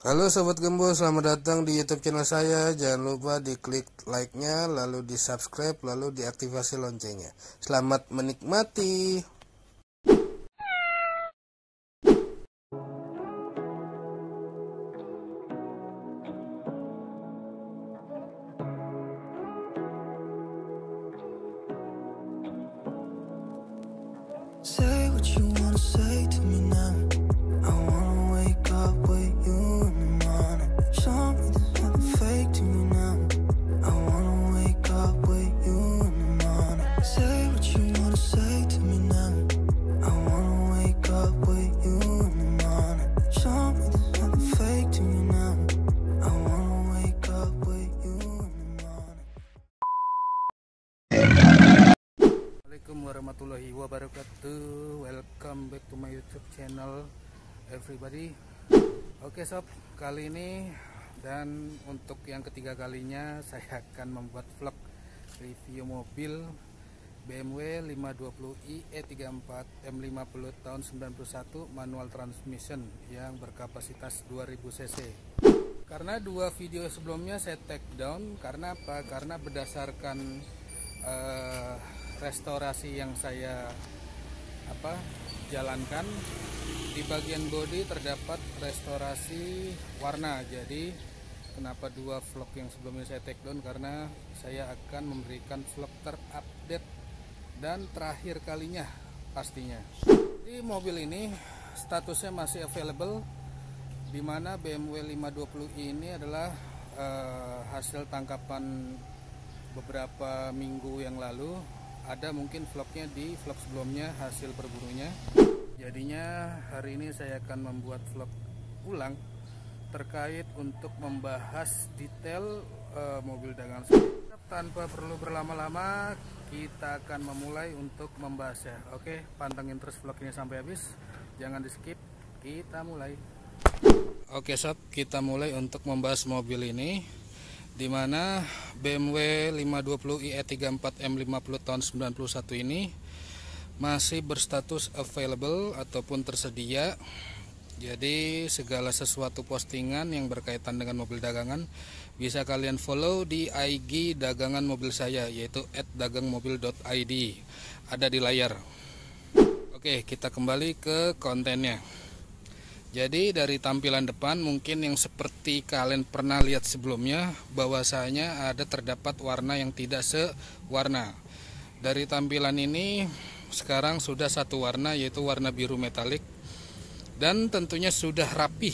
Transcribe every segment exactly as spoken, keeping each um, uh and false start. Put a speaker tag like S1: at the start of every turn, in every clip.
S1: Halo Sobat Gembos, selamat datang di YouTube channel saya. Jangan lupa diklik like-nya, lalu di subscribe, lalu diaktifasi loncengnya. Selamat menikmati.
S2: Say what you wanna say to me now. I wanna wake up with you in the morning. Show me there's nothing fake to me now. I wanna wake up with you in the morning. Say what you wanna say to me now. I wanna wake up with you in the morning. Show me there's nothing fake to me now. I wanna wake up with you in the morning.
S1: Assalamualaikum warahmatullahi wabarakatuh. Welcome back to my YouTube channel everybody. Oke sob, kali ini dan untuk yang ketiga kalinya saya akan membuat vlog review mobil B M W lima dua puluh i E tiga empat M lima puluh tahun sembilan puluh satu manual transmission yang berkapasitas dua ribu cc. Karena dua video sebelumnya saya take down, karena apa? Karena berdasarkan uh, restorasi yang saya apa jalankan, di bagian bodi terdapat restorasi warna. Jadi kenapa dua vlog yang sebelumnya saya take down, karena saya akan memberikan vlog terupdate dan terakhir kalinya pastinya. Di mobil ini statusnya masih available, dimana B M W lima dua puluh i ini adalah uh, hasil tangkapan beberapa minggu yang lalu. Ada mungkin vlognya di vlog sebelumnya, hasil perburunya. Jadinya hari ini saya akan membuat vlog ulang terkait untuk membahas detail uh, mobil dagangan saya. Tanpa perlu berlama-lama, kita akan memulai untuk membahasnya. Oke, pantengin terus vlognya sampai habis, jangan di skip. Kita mulai. Oke sob, kita mulai untuk membahas mobil ini, dimana B M W lima dua puluh i E tiga empat M lima puluh tahun sembilan puluh satu ini masih berstatus available ataupun tersedia. Jadi segala sesuatu postingan yang berkaitan dengan mobil dagangan bisa kalian follow di I G dagangan mobil saya, yaitu et dagangmobil dot i d, ada di layar. Oke, kita kembali ke kontennya. Jadi dari tampilan depan mungkin yang seperti kalian pernah lihat sebelumnya, bahwasanya ada terdapat warna yang tidak sewarna. Dari tampilan ini sekarang sudah satu warna, yaitu warna biru metalik, dan tentunya sudah rapih.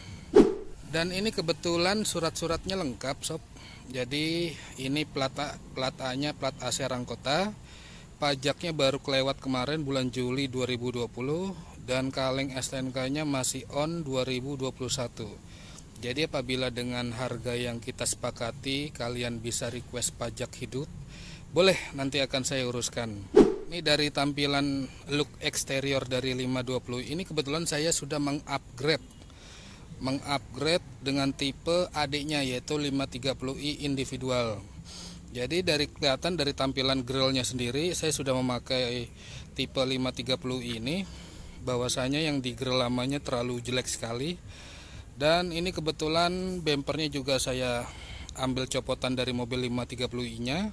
S1: Dan ini kebetulan surat-suratnya lengkap sob. Jadi ini plat plat A-nya plat A Serang Kota. Pajaknya baru kelewat kemarin bulan Juli dua ribu dua puluh, dan kaleng S T N K-nya masih on dua ribu dua puluh satu. Jadi apabila dengan harga yang kita sepakati kalian bisa request pajak hidup, boleh, nanti akan saya uruskan. Ini dari tampilan look eksterior dari lima dua puluh ini, kebetulan saya sudah mengupgrade mengupgrade dengan tipe adiknya, yaitu lima tiga puluh i individual. Jadi dari kelihatan dari tampilan grillnya sendiri, saya sudah memakai tipe lima tiga puluh i ini, bahwasanya yang di grill lamanya terlalu jelek sekali. Dan ini kebetulan bempernya juga saya ambil copotan dari mobil lima tiga puluh i nya.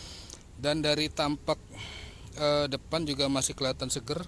S1: Dan dari tampak eh, depan juga masih kelihatan seger,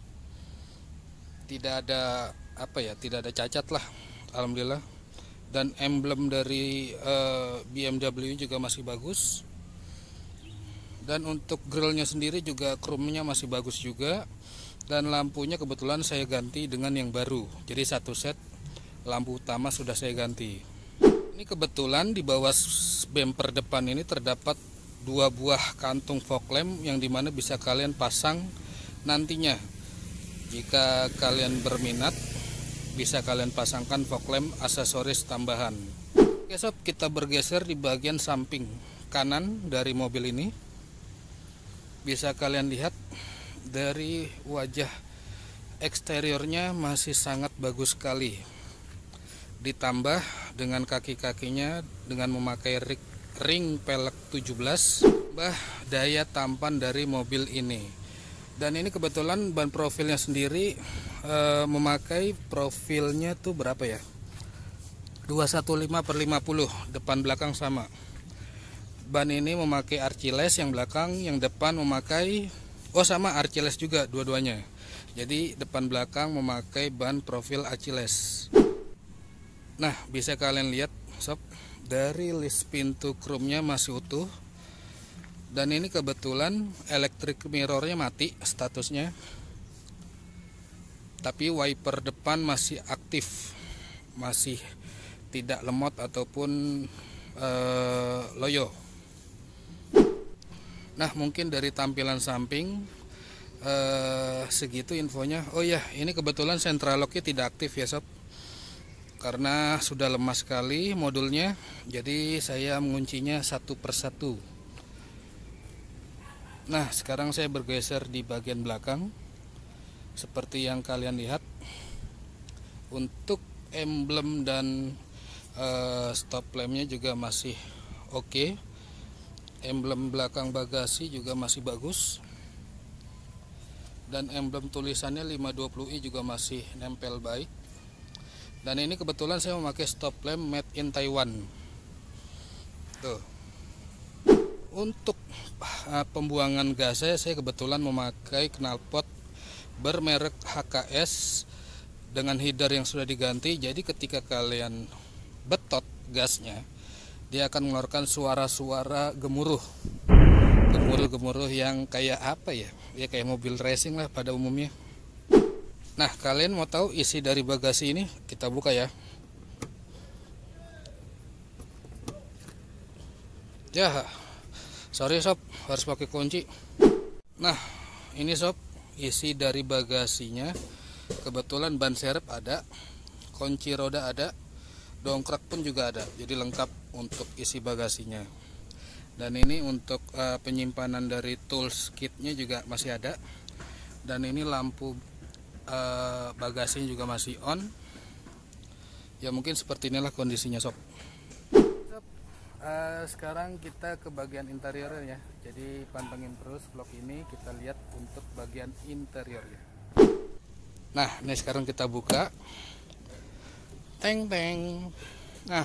S1: tidak ada apa ya, tidak ada cacat lah, alhamdulillah. Dan emblem dari uh, B M W juga masih bagus. Dan untuk grillnya sendiri juga chrome-nya masih bagus juga. Dan lampunya kebetulan saya ganti dengan yang baru. Jadi satu set lampu utama sudah saya ganti. Ini kebetulan di bawah bumper depan ini terdapat dua buah kantung fog lamp, yang dimana bisa kalian pasang nantinya. Jika kalian berminat, bisa kalian pasangkan fog lamp aksesoris tambahan. Oke sob, kita bergeser di bagian samping kanan dari mobil ini. Bisa kalian lihat dari wajah eksteriornya masih sangat bagus sekali. Ditambah dengan kaki-kakinya dengan memakai ring, ring pelek tujuh belas, bah daya tampan dari mobil ini. Dan ini kebetulan ban profilnya sendiri e, memakai profilnya tuh berapa ya, dua ratus lima belas per lima puluh, depan belakang sama. Ban ini memakai Archiles yang belakang, yang depan memakai oh sama Archiles juga dua-duanya. Jadi depan belakang memakai ban profil Archiles. Nah, bisa kalian lihat sob, dari list pintu chrome-nya masih utuh. Dan ini kebetulan electric mirror-nya mati statusnya. Tapi wiper depan masih aktif. Masih tidak lemot ataupun uh, loyo. Nah, mungkin dari tampilan samping eh, segitu infonya. Oh ya, ini kebetulan central lock-nya tidak aktif ya sob, karena sudah lemah sekali modulnya. Jadi saya menguncinya satu persatu. Nah, sekarang saya bergeser di bagian belakang. Seperti yang kalian lihat, untuk emblem dan eh, stop lampnya juga masih oke. Okay. Emblem belakang bagasi juga masih bagus, dan emblem tulisannya lima dua puluh i juga masih nempel baik. Dan ini kebetulan saya memakai stop lamp made in Taiwan. Tuh. Untuk uh, pembuangan gasnya saya kebetulan memakai knalpot bermerek H K S dengan header yang sudah diganti. Jadi ketika kalian betot gasnya, dia akan mengeluarkan suara-suara gemuruh, gemuruh-gemuruh yang kayak apa ya? Ya kayak mobil racing lah pada umumnya. Nah, kalian mau tahu isi dari bagasi ini? Kita buka ya. Ya, sorry sob, harus pakai kunci. Nah, ini sob, isi dari bagasinya. Kebetulan ban serep ada, kunci roda ada, dongkrak pun juga ada, jadi lengkap untuk isi bagasinya. Dan ini untuk uh, penyimpanan dari tools kitnya juga masih ada. Dan ini lampu uh, bagasinya juga masih on. Ya mungkin seperti inilah kondisinya sob. Sob, uh, sekarang kita ke bagian interiornya. Jadi pantengin terus vlog ini, kita lihat untuk bagian interiornya. Nah, ini sekarang kita buka. Teng teng. Nah,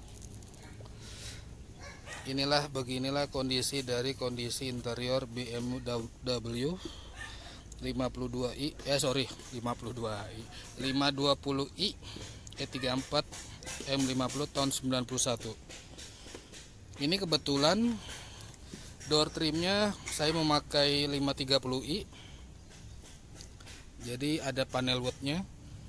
S1: inilah beginilah kondisi dari kondisi interior B M W lima puluh dua i. Eh sorry, lima puluh dua i. lima dua puluh i E tiga puluh empat M lima puluh tahun sembilan puluh satu. Ini kebetulan door trimnya saya memakai lima tiga puluh i. Jadi ada panel woodnya.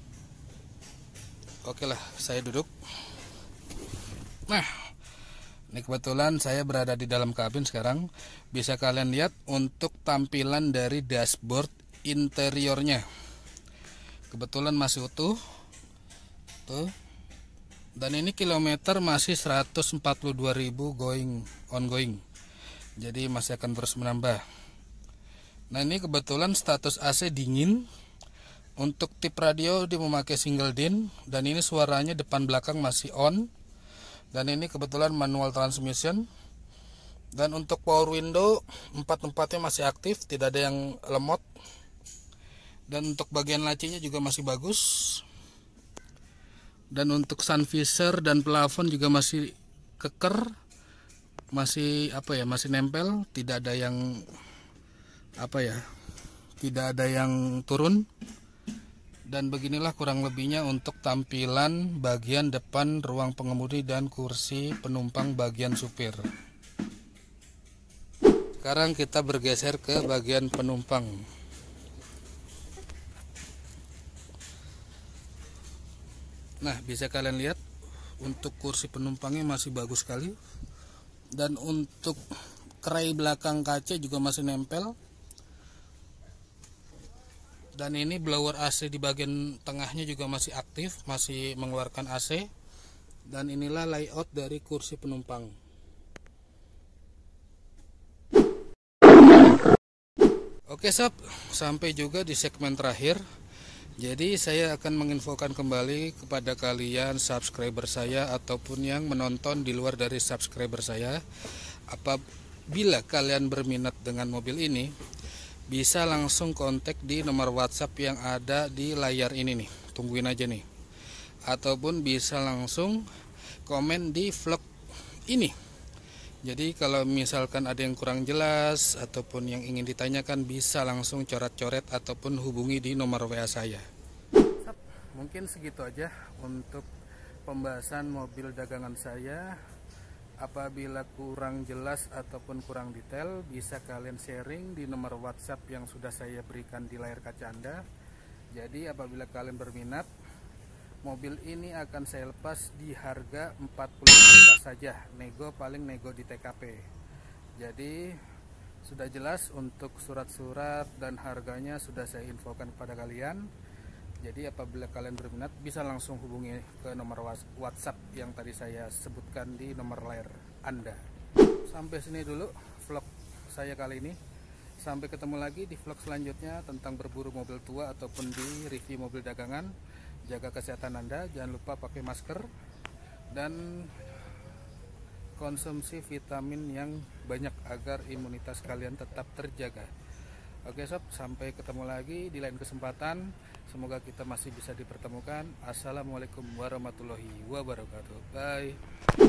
S1: Oke lah, saya duduk. Nah, ini kebetulan saya berada di dalam kabin sekarang. Bisa kalian lihat untuk tampilan dari dashboard interiornya. Kebetulan masih utuh. Tuh. Dan ini kilometer masih seratus empat puluh dua ribu going ongoing. Jadi masih akan terus menambah. Nah, ini kebetulan status A C dingin. Untuk tip radio dia memakai single din, dan ini suaranya depan belakang masih on. Dan ini kebetulan manual transmission. Dan untuk power window empat-empatnya masih aktif, tidak ada yang lemot. Dan untuk bagian lacinya juga masih bagus. Dan untuk sun visor dan plafon juga masih keker, masih apa ya, masih nempel, tidak ada yang apa ya, tidak ada yang turun. Dan beginilah kurang lebihnya untuk tampilan bagian depan ruang pengemudi dan kursi penumpang bagian supir. Sekarang kita bergeser ke bagian penumpang. Nah, bisa kalian lihat untuk kursi penumpangnya masih bagus sekali. Dan untuk krai belakang kaca juga masih nempel. Dan ini blower A C di bagian tengahnya juga masih aktif, masih mengeluarkan A C. Dan inilah layout dari kursi penumpang. Oke sob, sampai juga di segmen terakhir. Jadi saya akan menginfokan kembali kepada kalian subscriber saya ataupun yang menonton di luar dari subscriber saya. Apabila kalian berminat dengan mobil ini, bisa langsung kontak di nomor WhatsApp yang ada di layar ini nih, tungguin aja nih. Ataupun bisa langsung komen di vlog ini. Jadi kalau misalkan ada yang kurang jelas ataupun yang ingin ditanyakan, bisa langsung coret-coret ataupun hubungi di nomor W A saya. Mungkin segitu aja untuk pembahasan mobil dagangan saya. Apabila kurang jelas ataupun kurang detail, bisa kalian sharing di nomor WhatsApp yang sudah saya berikan di layar kaca Anda. Jadi apabila kalian berminat, mobil ini akan saya lepas di harga empat puluh juta saja, nego paling nego di T K P. Jadi sudah jelas untuk surat-surat dan harganya sudah saya infokan kepada kalian. Jadi apabila kalian berminat, bisa langsung hubungi ke nomor WhatsApp yang tadi saya sebutkan di nomor layar Anda. Sampai sini dulu vlog saya kali ini. Sampai ketemu lagi di vlog selanjutnya tentang berburu mobil tua ataupun di review mobil dagangan. Jaga kesehatan Anda, jangan lupa pakai masker dan konsumsi vitamin yang banyak agar imunitas kalian tetap terjaga. Oke sob, sampai ketemu lagi di lain kesempatan. Semoga kita masih bisa dipertemukan. Assalamualaikum warahmatullahi wabarakatuh. Bye.